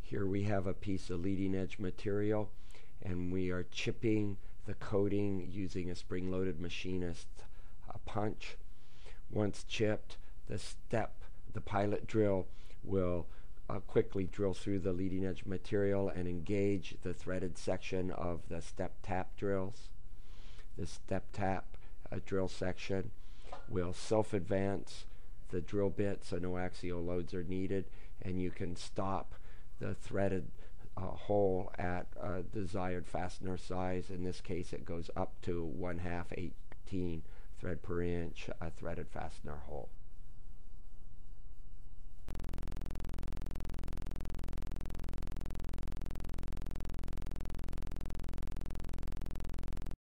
Here we have a piece of leading edge material, and we are chipping the coating using a spring-loaded machinist punch. Once chipped, the pilot drill will quickly drill through the leading edge material and engage the threaded section of the step tap drills. The step tap drill section will self-advance the drill bit so no axial loads are needed, and you can stop the threaded hole at a desired fastener size. In this case, it goes up to 1/2 18 thread per inch threaded fastener hole.